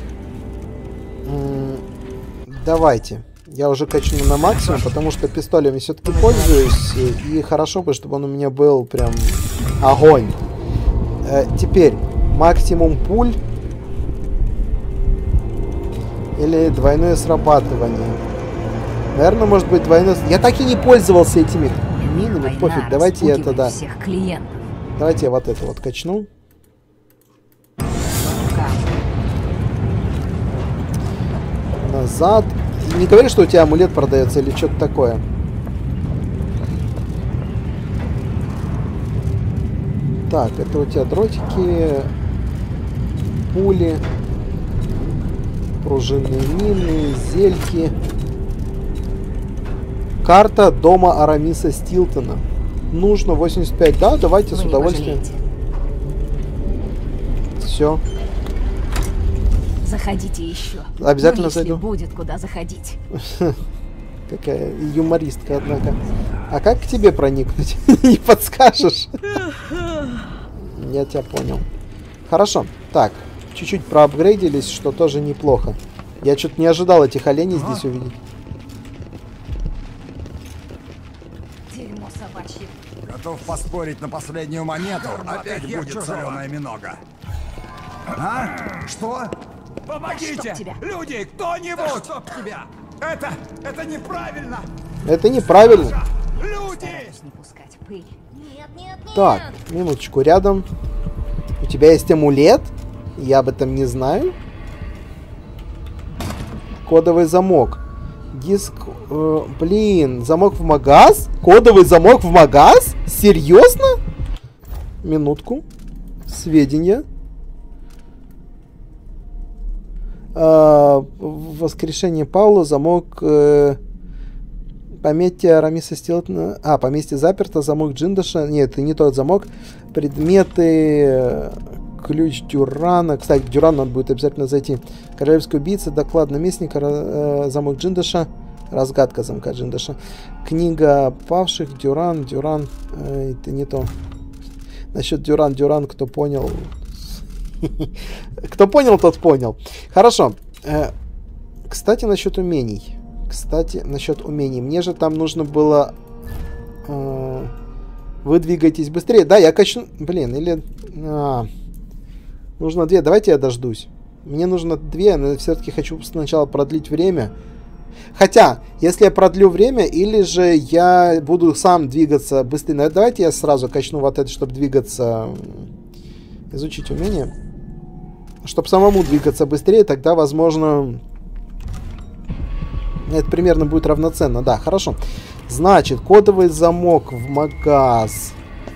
М-м, давайте. Я уже качну на максимум, потому что пистолем я все-таки пользуюсь. И хорошо бы, чтобы он у меня был прям огонь. Э, теперь, максимум пуль. Или двойное срабатывание. Наверное, может быть двойное... Я так и не пользовался этими минами. Война Пофиг, давайте я тогда... всех клиентов. Давайте я вот это вот качну. Назад. Не говори, что у тебя амулет продается или что-то такое. Так, это у тебя дротики, пули, пружинные мины, зельки. Карта дома Арамиса Стилтона. Нужно восемьдесят пять. Да, давайте с удовольствием. Все. Заходите еще. Обязательно ну, если зайду. Будет куда заходить. Какая юмористка, однако. А как к тебе проникнуть? Не подскажешь? Я тебя понял. Хорошо. Так, чуть-чуть проапгрейдились, что тоже неплохо. Я что-то не ожидал этих оленей здесь увидеть. Дерьмо собачье. Готов поспорить на последнюю монету. Опять будет соленая минога. А? Что? Помогите! Люди, кто-нибудь! Чтоб тебя! Это, это неправильно! Это неправильно. Люди! Не пускать пыль. Нет, нет, нет. Так, минуточку, рядом. У тебя есть амулет? Я об этом не знаю. Кодовый замок. Диск... Э, блин, замок в магаз? Кодовый замок в магаз? Серьезно? Минутку. Сведения. Э, воскрешение Паула. Замок... Э, поместье Арамиса Стилтона. А, поместье заперто. Замок Джиндаша. Нет, это не тот замок. Предметы... ключ Дюрана. Кстати, к Дюрану надо будет обязательно зайти. Королевский убийца, доклад наместника, э, замок Джиндыша, разгадка замка Джиндыша. Книга павших, Дюран, Дюран. Э, это не то. Насчет Дюран, Дюран, кто понял. Кто понял, тот понял. Хорошо. Э, кстати, насчет умений. Кстати, насчет умений. Мне же там нужно было... Э, вы двигаетесь быстрее. Да, я качну... Блин, или... А, нужно две. Давайте я дождусь. Мне нужно две, но все-таки хочу сначала продлить время. Хотя, если я продлю время, или же я буду сам двигаться быстрее. Но давайте я сразу качну вот это, чтобы двигаться... Изучить умение. Чтобы самому двигаться быстрее, тогда, возможно... Это примерно будет равноценно. Да, хорошо. Значит, кодовый замок в магаз.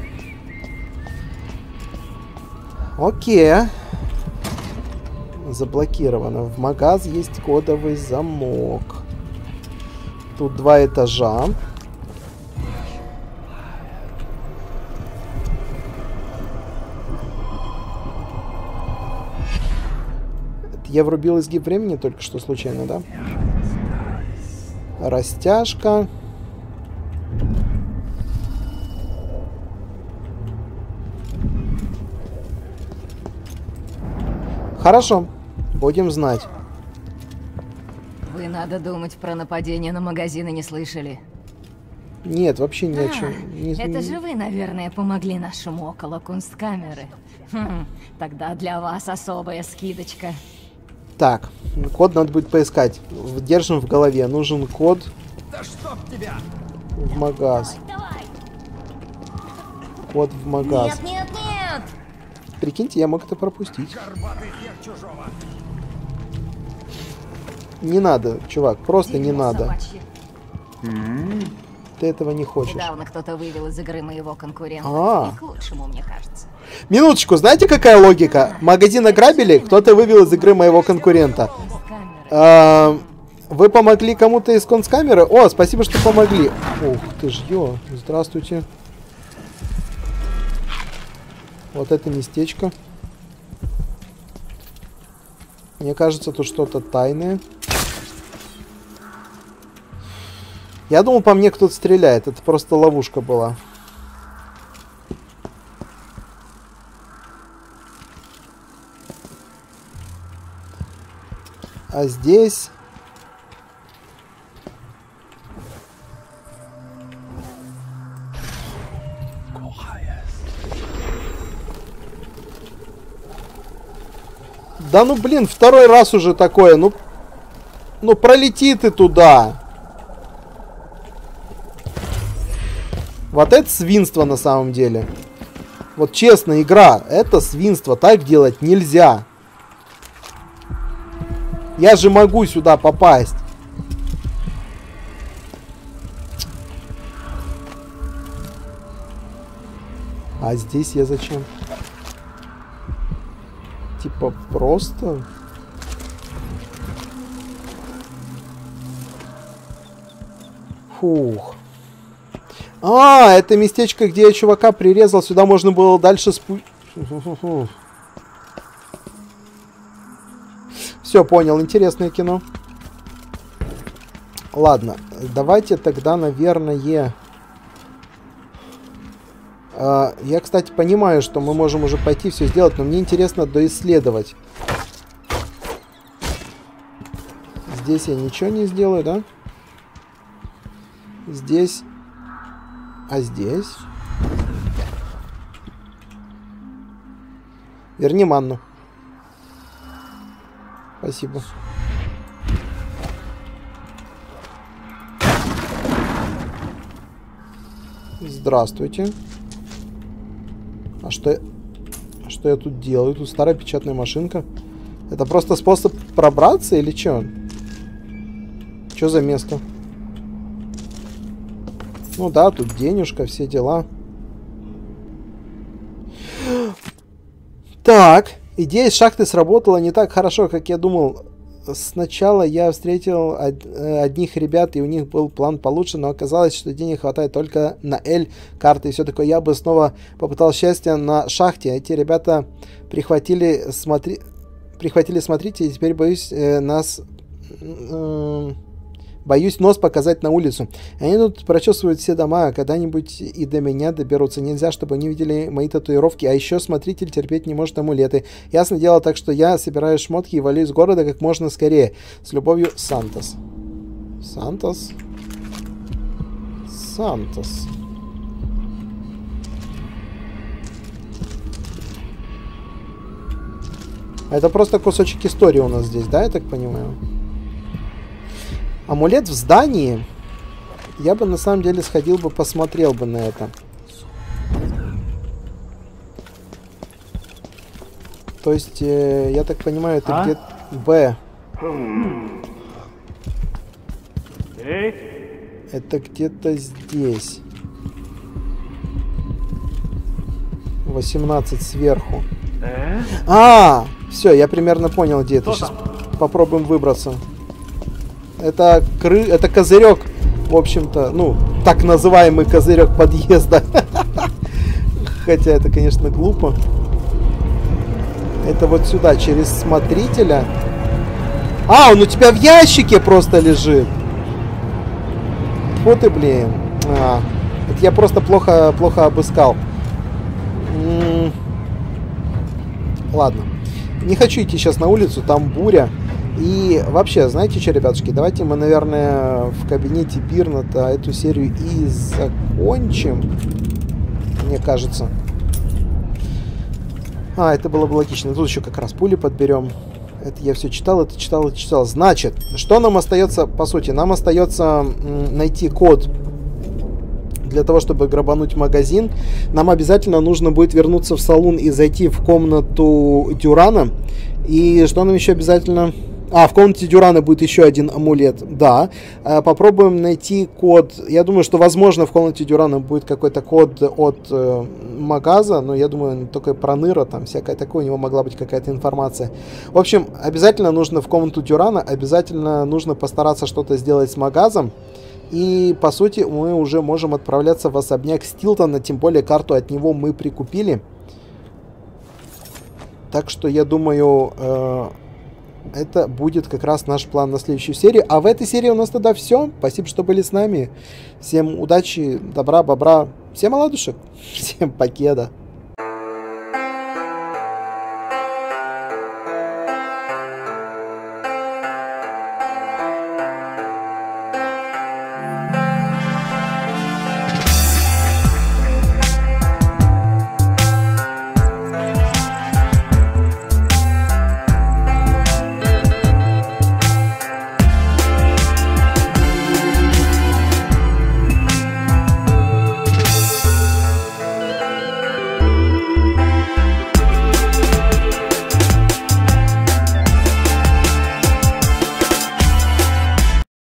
Окей. Заблокировано. В магаз есть кодовый замок. Тут два этажа. Я врубил изгиб времени только что случайно, да? Растяжка. Хорошо. Будем знать. Вы, надо думать, про нападение на магазины не слышали. Нет, вообще ни о чем. А, не, это не... же вы, наверное, помогли нашему около Кунсткамеры. Хм, тогда для вас особая скидочка. Так, код надо будет поискать. Держим в голове. Нужен код да чтоб тебя! В магаз. Давай, давай. Код в магаз. Нет, нет, нет! Прикиньте, я мог это пропустить. Не надо, чувак, просто не надо. Ты этого не хочешь. Недавно кто-то вывел из игры моего конкурента. А. И к лучшему, мне кажется. Минуточку, знаете, какая логика? Магазин ограбили, кто-то вывел из игры моего конкурента. А, вы помогли кому-то из Кунсткамеры? О, спасибо, что помогли. Ух ты ж, ё, здравствуйте. Вот это местечко. Мне кажется, тут что-то тайное. Я думал, по мне кто-то стреляет. Это просто ловушка была. А здесь... Да ну блин, второй раз уже такое. Ну, ну пролети ты туда. Вот это свинство на самом деле. Вот честно, игра, это свинство. Так делать нельзя. Я же могу сюда попасть. А здесь я зачем? Типа просто... Фух. А, это местечко, где я чувака прирезал. Сюда можно было дальше спу... Все, понял. Интересное кино. Ладно. Давайте тогда, наверное... Uh, я, кстати, понимаю, что мы можем уже пойти все сделать, но мне интересно доисследовать. Здесь я ничего не сделаю, да? Здесь... А здесь? Верни манну. Спасибо. Здравствуйте. А что, что я тут делаю? Тут старая печатная машинка. Это просто способ пробраться или что? Что за место? Ну да, тут денежка, все дела. Так, идея с шахты сработала не так хорошо, как я думал. сначала я встретил од одних ребят, и у них был план получше, но оказалось, что денег хватает только на L карты и все такое. Я бы снова попытал счастье на шахте. Эти ребята прихватили, смотри... прихватили смотрите, и теперь боюсь э, нас... Э, боюсь нос показать на улицу. Они тут прочесывают все дома, а когда-нибудь и до меня доберутся. Нельзя, чтобы они видели мои татуировки. А еще смотритель терпеть не может амулеты. Ясно дело, так что я собираю шмотки и валю из города как можно скорее. С любовью, Сантос. Сантос? Сантос. Это просто кусочек истории у нас здесь, да, я так понимаю? Амулет в здании. Я бы на самом деле сходил бы, посмотрел бы на это. То есть, э, я так понимаю, это а? где-то Б. Эй. Это где-то здесь. восемнадцать сверху. Э? А, все, я примерно понял, где это. Сейчас попробуем выбраться. Это кры... это козырек, в общем-то, ну, так называемый козырек подъезда. Хотя это, конечно, глупо. Это вот сюда, через смотрителя. А, он у тебя в ящике просто лежит. Вот и блин. А, это я просто плохо, плохо обыскал. М-м- Ладно. Не хочу идти сейчас на улицу, там буря. И вообще, знаете что, ребятушки, давайте мы, наверное, в кабинете Бирната эту серию и закончим. Мне кажется. А, это было бы логично. Тут еще как раз пули подберем. Это я все читал, это читал, это читал. Значит, что нам остается, по сути? Нам остается найти код для того, чтобы грабануть магазин. Нам обязательно нужно будет вернуться в салон и зайти в комнату Дюрана. И что нам еще обязательно... А, в комнате Дюрана будет еще один амулет. Да. А, попробуем найти код. Я думаю, что, возможно, в комнате Дюрана будет какой-то код от э, магаза. Но я думаю, только про Ныра, там всякое такое. У него могла быть какая-то информация. В общем, обязательно нужно в комнату Дюрана. Обязательно нужно постараться что-то сделать с магазом. И, по сути, мы уже можем отправляться в особняк Стилтона. Тем более, карту от него мы прикупили. Так что, я думаю... Э, это будет как раз наш план на следующую серию. А в этой серии у нас тогда все. Спасибо, что были с нами. Всем удачи, добра, бобра. Всем оладушек. Всем покеда.